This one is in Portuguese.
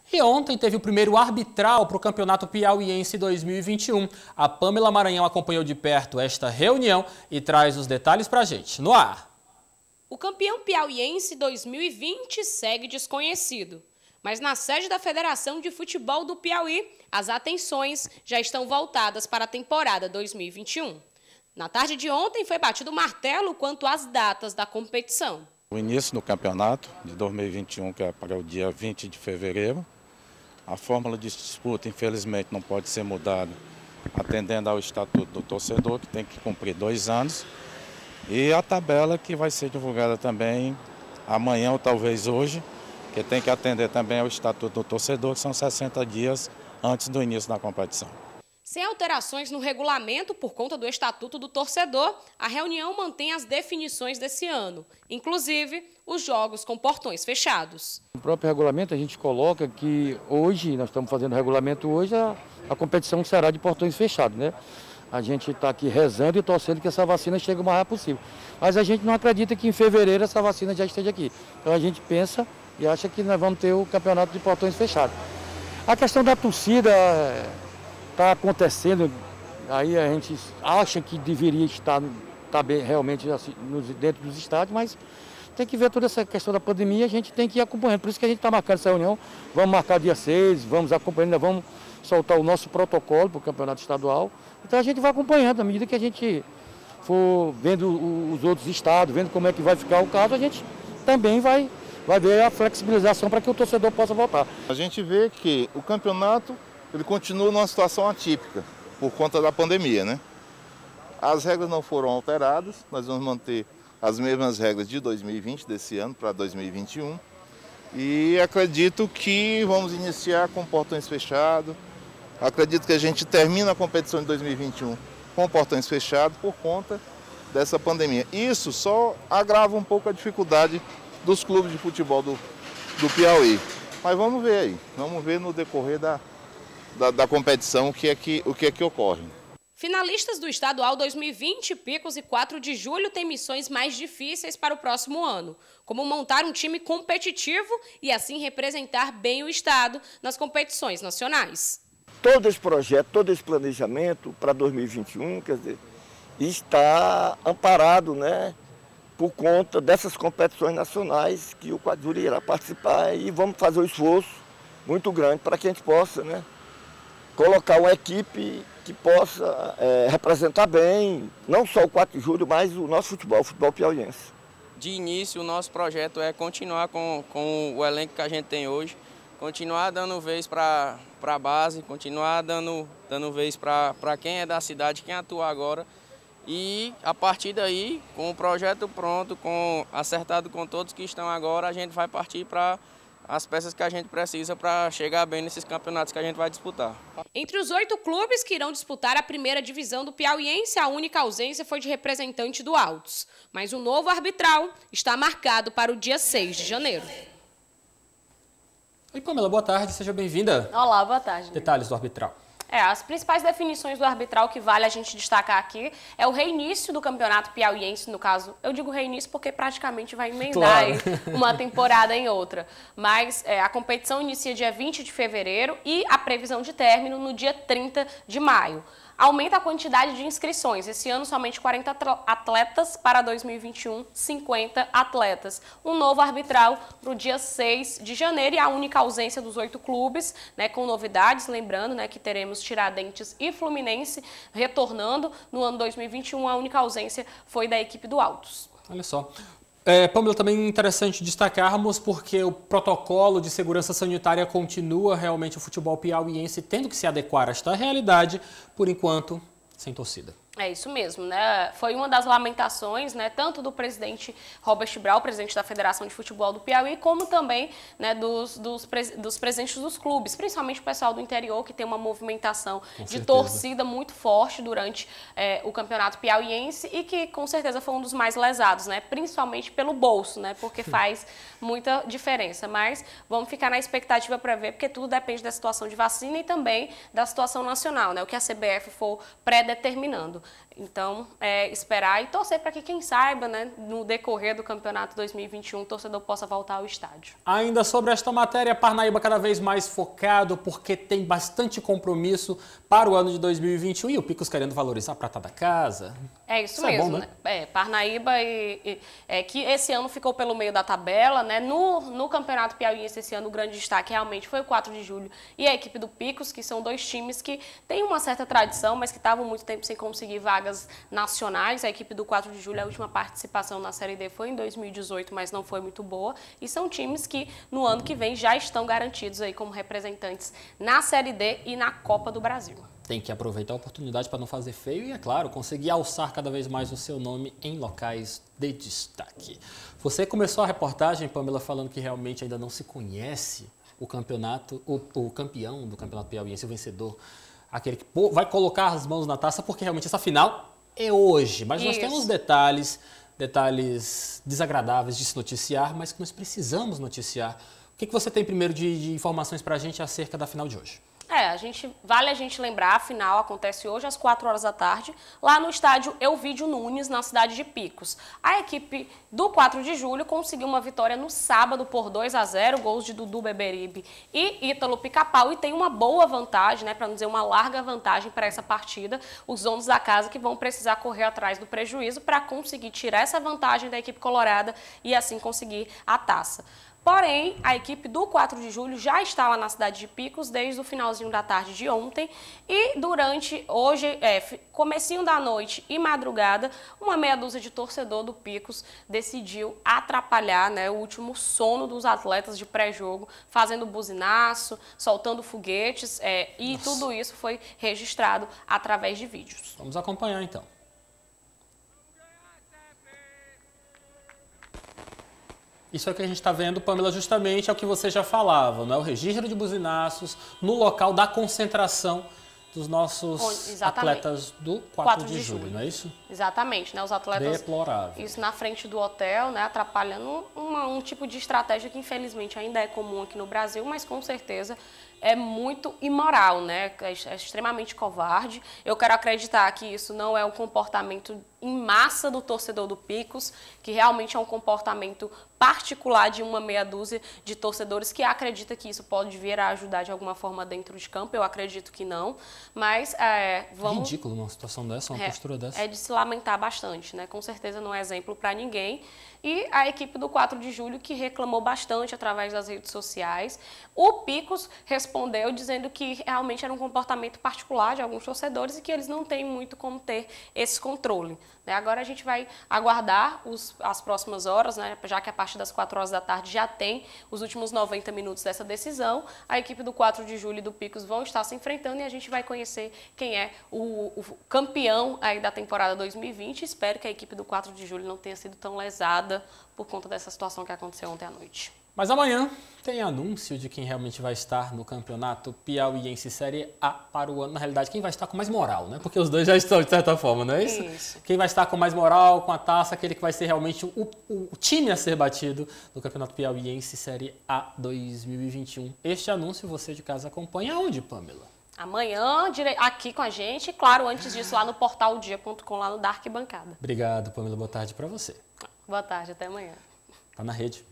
E ontem teve o primeiro arbitral para o Campeonato Piauiense 2021. A Pamela Maranhão acompanhou de perto esta reunião e traz os detalhes para a gente. No ar! O campeão piauiense 2020 segue desconhecido. Mas na sede da Federação de Futebol do Piauí, as atenções já estão voltadas para a temporada 2021. Na tarde de ontem foi batido o martelo quanto às datas da competição. O início do campeonato de 2021, que é para o dia 20 de fevereiro. A fórmula de disputa, infelizmente, não pode ser mudada, atendendo ao estatuto do torcedor, que tem que cumprir 2 anos. E a tabela que vai ser divulgada também amanhã ou talvez hoje, que tem que atender também ao estatuto do torcedor, que são 60 dias antes do início da competição. Sem alterações no regulamento por conta do Estatuto do Torcedor, a reunião mantém as definições desse ano, inclusive os jogos com portões fechados. No próprio regulamento a gente coloca que hoje, nós estamos fazendo o regulamento hoje, a competição será de portões fechados, né? A gente está aqui rezando e torcendo que essa vacina chegue o mais rápido possível. Mas a gente não acredita que em fevereiro essa vacina já esteja aqui. Então a gente pensa e acha que nós vamos ter o campeonato de portões fechados. A questão da torcida está acontecendo, aí a gente acha que deveria estar bem, realmente assim, dentro dos estádios, mas tem que ver toda essa questão da pandemia, a gente tem que ir acompanhando. Por isso que a gente está marcando essa reunião, vamos marcar dia 6, vamos acompanhando, vamos soltar o nosso protocolo para o campeonato estadual. Então a gente vai acompanhando, à medida que a gente for vendo os outros estados, vendo como é que vai ficar o caso, a gente também vai ver a flexibilização para que o torcedor possa voltar. A gente vê que o campeonato ele continua numa situação atípica por conta da pandemia, né? As regras não foram alteradas, nós vamos manter as mesmas regras de 2020, desse ano, para 2021. E acredito que vamos iniciar com portões fechados. Acredito que a gente termina a competição de 2021 com portões fechados por conta dessa pandemia. Isso só agrava um pouco a dificuldade dos clubes de futebol do Piauí. Mas vamos ver aí, vamos ver no decorrer da competição o que é que ocorre. Finalistas do Estadual 2020, Picos e 4 de Julho têm missões mais difíceis para o próximo ano, como montar um time competitivo e assim representar bem o estado nas competições nacionais. Todo esse projeto, todo esse planejamento para 2021, quer dizer, está amparado, né, por conta dessas competições nacionais que o 4 de Julho irá participar e vamos fazer um esforço muito grande para que a gente possa, né, colocar uma equipe que possa representar bem, não só o 4 de julho, mas o nosso futebol, o futebol piauiense. De início, o nosso projeto é continuar com o elenco que a gente tem hoje, continuar dando vez para a base, continuar dando vez para quem é da cidade, quem atua agora. E a partir daí, com o projeto pronto, acertado com todos que estão agora, a gente vai partir para as peças que a gente precisa para chegar bem nesses campeonatos que a gente vai disputar. Entre os 8 clubes que irão disputar a primeira divisão do Piauiense, a única ausência foi de representante do Altos. Mas o novo arbitral está marcado para o dia 6 de janeiro. Oi, Pamela, boa tarde, seja bem-vinda. Olá, boa tarde. Detalhes do arbitral. As principais definições do arbitral que vale a gente destacar aqui é o reinício do campeonato piauiense, no caso, eu digo reinício porque praticamente vai emendar uma temporada em outra. Mas a competição inicia dia 20 de fevereiro e a previsão de término no dia 30 de maio. Aumenta a quantidade de inscrições. Esse ano, somente 40 atletas, para 2021, 50 atletas. Um novo arbitral para o dia 6 de janeiro e a única ausência dos 8 clubes, né, com novidades. Lembrando, né, que teremos Tiradentes e Fluminense retornando no ano 2021. A única ausência foi da equipe do Altos. Olha só. Pamela, também é interessante destacarmos porque o protocolo de segurança sanitária continua realmente o futebol piauiense tendo que se adequar a esta realidade, por enquanto, sem torcida. É isso mesmo, né? Foi uma das lamentações, né, tanto do presidente Robert Brau, presidente da Federação de Futebol do Piauí, como também, né, dos presidentes dos clubes, principalmente o pessoal do interior, que tem uma movimentação de torcida muito forte durante o campeonato piauiense e que com certeza foi um dos mais lesados, né, principalmente pelo bolso, né, porque faz muita diferença. Mas vamos ficar na expectativa para ver, porque tudo depende da situação de vacina e também da situação nacional, né, o que a CBF for pré-determinando. Então, esperar e torcer para que, quem saiba, né, no decorrer do campeonato 2021, o torcedor possa voltar ao estádio. Ainda sobre esta matéria, Parnaíba cada vez mais focado, porque tem bastante compromisso para o ano de 2021 e o Picos querendo valorizar a prata da casa. É isso mesmo, é bom, né? Parnaíba que esse ano ficou pelo meio da tabela, né? No Campeonato Piauiense esse ano o grande destaque realmente foi o 4 de julho e a equipe do Picos, que são dois times que têm uma certa tradição, mas que estavam muito tempo sem conseguir vagas nacionais. A equipe do 4 de julho, a última participação na Série D foi em 2018, mas não foi muito boa. E são times que no ano que vem já estão garantidos aí como representantes na Série D e na Copa do Brasil. Tem que aproveitar a oportunidade para não fazer feio e, é claro, conseguir alçar cada vez mais o seu nome em locais de destaque. Você começou a reportagem, Pamela, falando que realmente ainda não se conhece o campeonato, o campeão do Campeonato Piauiense, o vencedor, aquele que vai colocar as mãos na taça, porque realmente essa final é hoje. Mas nós temos detalhes desagradáveis de se noticiar, mas que nós precisamos noticiar. O que você tem primeiro de informações para a gente acerca da final de hoje? Vale a gente lembrar, a final acontece hoje às 4 horas da tarde, lá no estádio Elvídio Nunes, na cidade de Picos. A equipe do 4 de julho conseguiu uma vitória no sábado por 2-0, gols de Dudu Beberibe e Ítalo Pica-Pau, e tem uma boa vantagem, né, para não dizer uma larga vantagem para essa partida, os donos da casa que vão precisar correr atrás do prejuízo para conseguir tirar essa vantagem da equipe colorada e assim conseguir a taça. Porém, a equipe do 4 de julho já está lá na cidade de Picos desde o finalzinho da tarde de ontem e durante hoje, comecinho da noite e madrugada, uma meia dúzia de torcedor do Picos decidiu atrapalhar, né, o último sono dos atletas de pré-jogo, fazendo buzinaço, soltando foguetes e tudo isso foi registrado através de vídeos. Vamos acompanhar então. Isso é que a gente está vendo, Pamela, justamente é o que você já falava, não é? O registro de buzinaços no local da concentração dos nossos atletas do 4 de julho, não é isso? Exatamente, né? Os atletas... Deplorável. Isso na frente do hotel, né? Atrapalhando um tipo de estratégia que infelizmente ainda é comum aqui no Brasil, mas com certeza é muito imoral, né? É extremamente covarde. Eu quero acreditar que isso não é um comportamento em massa do torcedor do Picos, que realmente é um comportamento particular de uma meia dúzia de torcedores que acredita que isso pode vir a ajudar de alguma forma dentro de campo. Eu acredito que não, mas vamos... É ridículo uma situação dessa, uma postura dessa. É de se lamentar bastante, né? Com certeza não é exemplo para ninguém. E a equipe do 4 de julho que reclamou bastante através das redes sociais. O Picos respondeu dizendo que realmente era um comportamento particular de alguns torcedores e que eles não têm muito como ter esse controle. Agora a gente vai aguardar as próximas horas, né? Já que a partir das 4 horas da tarde já tem os últimos 90 minutos dessa decisão. A equipe do 4 de julho e do Picos vão estar se enfrentando e a gente vai conhecer quem é o campeão aí da temporada 2020. Espero que a equipe do 4 de julho não tenha sido tão lesada por conta dessa situação que aconteceu ontem à noite. Mas amanhã tem anúncio de quem realmente vai estar no Campeonato Piauiense Série A para o ano. Na realidade, quem vai estar com mais moral, né? Porque os dois já estão, de certa forma, não é isso? Isso. Quem vai estar com mais moral, com a taça, aquele que vai ser realmente o time a ser batido no Campeonato Piauiense Série A 2021. Este anúncio você de casa acompanha onde, Pamela? Amanhã, aqui com a gente, claro, antes disso lá no portaldia.com, lá no da Arquibancada. Obrigado, Pamela. Boa tarde para você. Boa tarde, até amanhã. Tá na rede.